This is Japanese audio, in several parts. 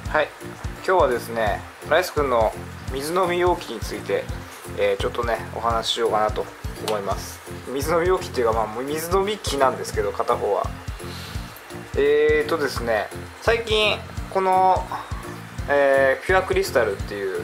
はい、今日はですね、ライス君の水飲み容器について、ちょっとねお話ししようかなと思います。水飲み容器っていうか、水飲み器なんですけど、片方はですね、最近この、ピュアクリスタルっていう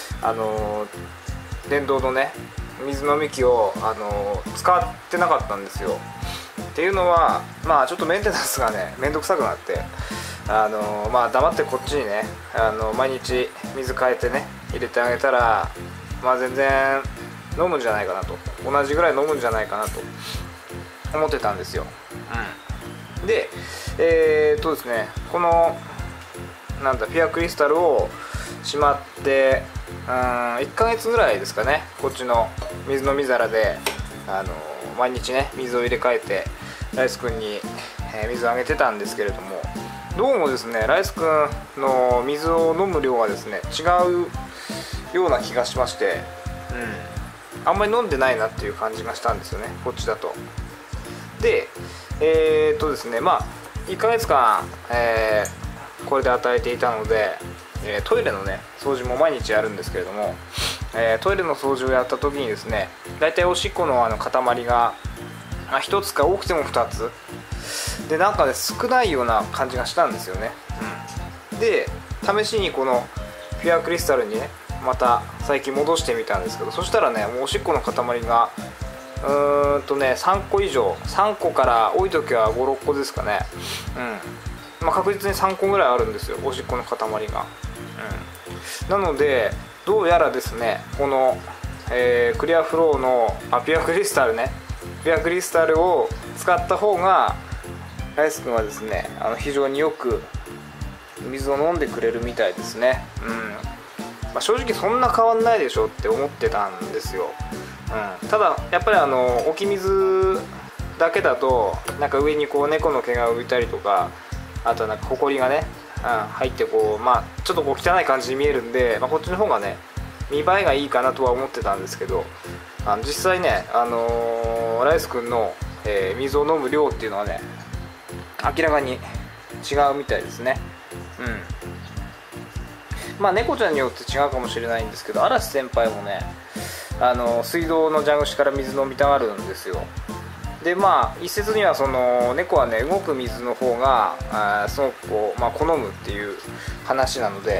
電動のね水飲み器を、使ってなかったんですよ。っていうのはちょっとメンテナンスがねめんどくさくなって、黙ってこっちにね毎日水変えてね入れてあげたら、全然飲むんじゃないかなと、同じぐらい飲むんじゃないかなと思ってたんですよ。でですね、このピュアクリスタルをしまって1ヶ月ぐらいですかね、こっちの水飲み皿で毎日ね水を入れ替えてライス君に、水をあげてたんですけれども、どうもですねライス君の水を飲む量がですね違うような気がしまして、あんまり飲んでないなっていう感じがしたんですよね、こっちだと。でですね1ヶ月間、これで与えていたので、トイレのね掃除も毎日やるんですけれども、トイレの掃除をやった時にですね、だいたいおしっこの塊が1つか多くても2つで、なんかね少ないような感じがしたんですよね。で試しにこのピュアクリスタルにねまた最近戻してみたんですけど、そしたらねもうおしっこの塊が3個以上、3個から多い時は5、6個ですかね。確実に3個ぐらいあるんですよ、おしっこの塊が。なのでどうやらですね、この、クリアフローのピュアクリスタルね、ピュアクリスタルを使った方がライス君はですね非常によく水を飲んでくれるみたいですね。正直そんな変わんないでしょって思ってたんですよ。ただやっぱり置き水だけだと上にこう猫の毛が浮いたりとか、あとはホコリがね、入ってこうちょっとこう汚い感じに見えるんで、こっちの方がね見栄えがいいかなとは思ってたんですけど、実際ねライス君の、水を飲む量っていうのはね明らかに違うみたいですね。猫ちゃんによって違うかもしれないんですけど、嵐先輩もね水道の蛇口から水飲みたがるんですよ。で一説にはその猫はね動く水の方がすごくこう、好むっていう話なので、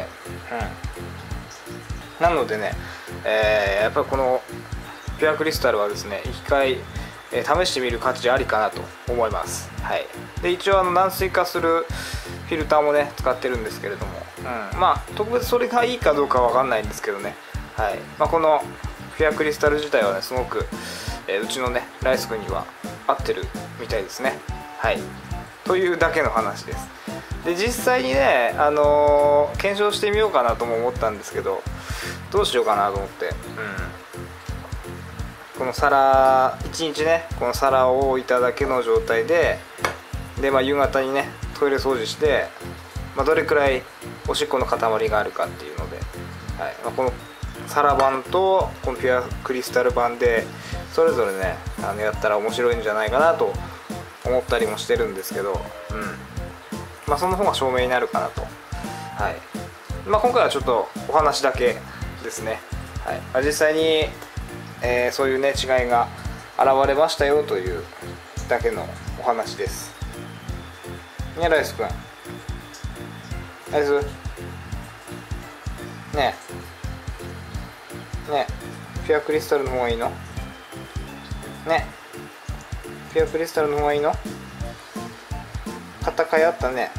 なのでね、やっぱりこのピュアクリスタルはですね一回、試してみる価値ありかなと思います。で一応軟水化するフィルターもね使ってるんですけれども、特別それがいいかどうかは分かんないんですけどね、このピュアクリスタル自体はねすごく、うちのねライス君には合ってるみたいですね。というだけの話です。で実際にね、検証してみようかなとも思ったんですけど、どうしようかなと思って、この皿1日ねこの皿を置いただけの状態で夕方にねトイレ掃除して、どれくらいおしっこの塊があるかっていうので、この皿版とこのピュアクリスタル版でそれぞれねやったら面白いんじゃないかなと思ったりもしてるんですけど、その方が証明になるかなと。今回はちょっとお話だけですね。実際に、そういうね違いが現れましたよというだけのお話です。ライス君、ライスねえピュアクリスタルの方がいいのね、ピュアクリスタルの方がいいの、戦いあったね。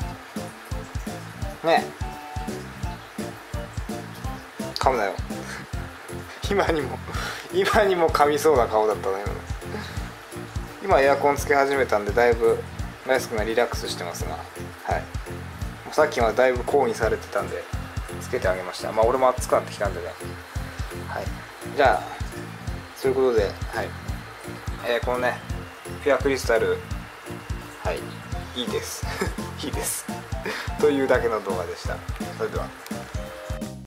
噛むなよ今にも噛みそうな顔だったね。今エアコンつけ始めたんでだいぶライス君がリラックスしてますが、さっきまでだいぶ抗議されてたんでつけてあげました。俺も暑くなってきたんでね。じゃあそういうことで、このねピュアクリスタルいいですいいですというだけの動画でした。それでは。